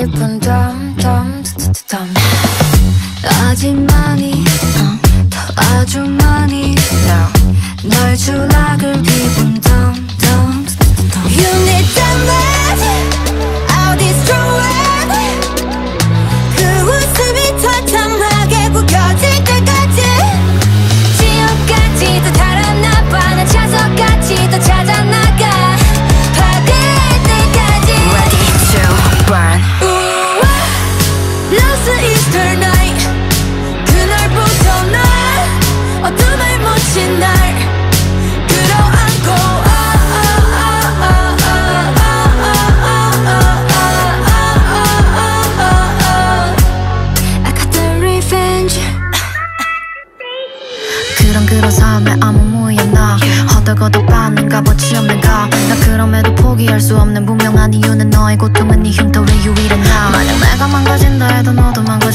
기분 덤덤덤덤 아직 많이 더 아주 많이 널 줄락을 기분 덤덤덤덤 You need that love I'll destroy it 그 웃음이 처참하게 구겨질 때까지 지옥까지 또 달아나봐 난 차서까지 또 찾아나가 파괴할 때까지 Ready to burn Last Easter night 그날부터 난 어둠을 묻힌 날 끌어안고 I got the revenge 그런 삶에 아무 무의야 나 허덕허덕 받는 값어치 없는 가 나 그럼에도 포기할 수 없는 분명한 이유는 너의 고통은 네 흉터 왜 유일한 나 만약 내가 망가진다 해도 너도 망가